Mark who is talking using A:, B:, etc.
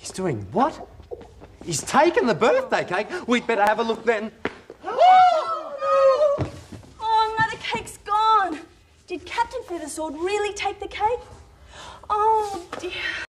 A: He's doing what? He's taken the birthday cake. We'd better have a look then.
B: Oh, no, the cake's gone. Did Captain Feathersword really take the cake? Oh, dear.